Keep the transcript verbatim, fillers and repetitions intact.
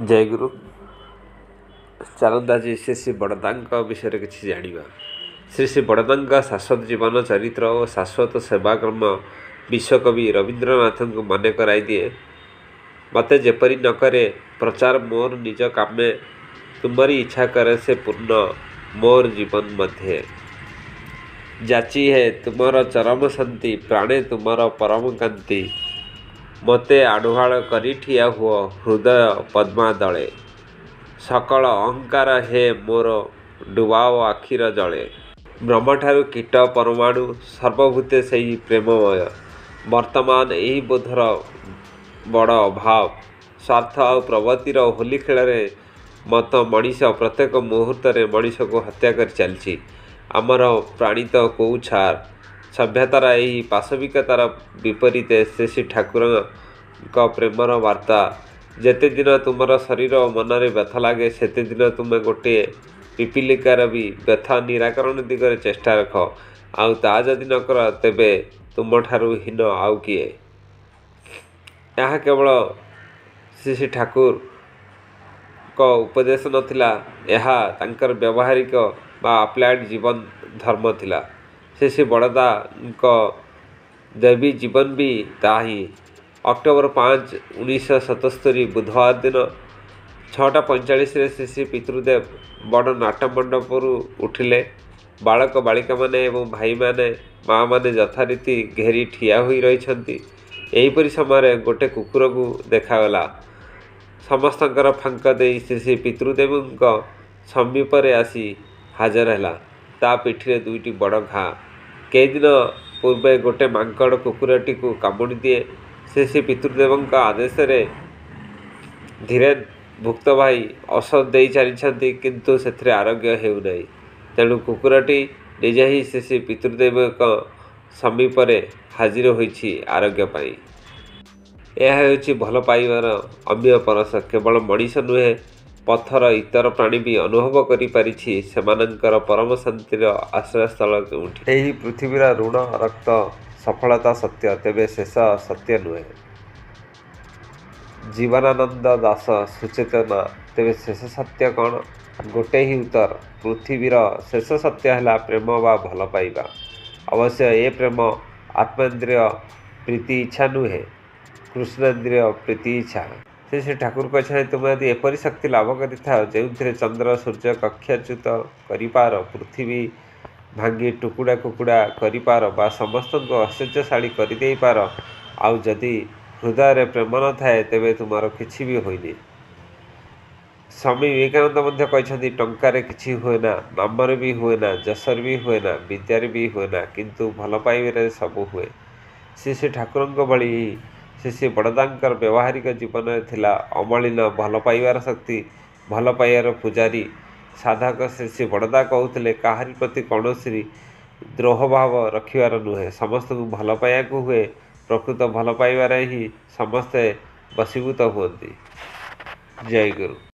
जय गुरु। चलंदा जी श्री श्री बड़दांग विषय किसी जाना। श्री श्री बड़दांग शाश्वत जीवन चरित्र और शाश्वत सेवाकर्म विश्वकवि रवींद्रनाथ को मन कराई दिए। मते जेपरी न करे प्रचार मोर निज कामे, तुम्हारी इच्छा करे से पूर्ण मोर जीवन मध्य। जाची है तुमर चरम शांति, प्राणे तुमर परम कांति। मते आढ़ुआल करी ठिया हुओ हृदय पद्मा दले। सकल अहंकार हे मोर डुबाओ आखिर जले। ब्रह्मठारु कीट परमाणु सर्वभूते सही प्रेममय। वर्तमान यही बोधर बड़ अभाव। स्वार्थ और प्रवृत्तिर होली खेल मत मनीष प्रत्येक मुहूर्त मनीष को हत्या कर चलछि। आमर प्राणित कौछार सभ्यतार यही पाशविकतार विपरीत श्री श्री ठाकुर प्रेमर वार्ता। जेते दिन तुमर शरीर और मनरे व्यथा लगे सेते दिन तुम गोटे पिपिलिकार भी व्यथा निराकरण दिगरे चेष्टा रख। आउ ता जदि न कर तेबे तुम ठारू हीन आउ किए। यह केवल श्री श्री ठाकुर को उपदेश नथिला, यह तांकर व्यवहारिक बा अप्लाइड जीवन धर्म थिला। श्री श्री बड़दा देवी जीवन भी ताही। अक्टोबर पाँच उन्नीस सतस्तरी बुधवार दिन छटा पैंचाश श्री श्री पितृदेव बड़ नाटमंडपर उठिले। बालक बालिका माने एवं भाई माने माँ माने यथारीति घेरी ठिया होई रहिछंती। एहीपरि समय गोटे कुकुर को देखागला। समस्तंकर फांक दे श्री श्री पितृदेव समीप आसी हाजर है। ता पिठिरे दुईटी बड़ घा। कई दिन पूर्वे गोटे मांकड़ कुकुरटी को कामुड़ी दिए। श्री श्री पितृदेव आदेश धीरेन भुक्त भाई औषध दे चली किंतु से आरोग्य हेउना। तेणु कुकुरटी निजे ही श्री श्री पितृदेव समीप हाजिर होइछि आरोग्य पाई। यह हेउछि भल पाइबार अमीय परस। केवल मनीष नुहे, पथर इतर प्राणी भी अनुभव करि पारिछि सेमानंकर परम शांतिर आश्रयस्थल केउठी। एही पृथ्वीर ऋण रक्त सफलता सत्य, तेबे शेष सत्य नुहे। जीवनानंद दास सुचेतना, तेबे शेष सत्य कौन? गोटे ही उत्तर, पृथ्वीर शेष सत्य है प्रेम बा भल पाइबा। अवश्य ये प्रेम आत्मेन्द्रिय प्रीति इच्छा नुहे, कृष्णेन्द्रिय प्रीति इच्छा। श्री श्री ठाकुर कहते तुम यदि एपरी शक्ति लाभ कर जो चंद्र सूर्य कक्षाच्युत कर, पृथ्वी भांगी टुकुड़ा कुकुड़ा कर, बा समस्त को आश्चर्यशाली करदे पार, आउ जदि हृदय प्रेम न थाए तेबे तुमार किछि भी होइनी। स्वामी विवेकानंद मध्य कहते टंकार किछि हुए ना, नामर भी हुए ना, जसर भी हुए ना, विद्यार भी हुए ना, किंतु भल पाइबारे सबू हुए। श्री श्री ठाकुर भली श्री श्री बड़दांकर व्यवहारिक जीवन थिला अमलिन भल पाइबार शक्ति, भल पाइबार पुजारी। साधक श्री श्री बड़दा कहते काहारी प्रति कौनसी द्रोह भाव रखिबार नुहे, समस्त को भल पाइबा को हुए। प्रकृत भल पाइबार ही समस्ते बसीभूत हुअन्ति। जय गुरु।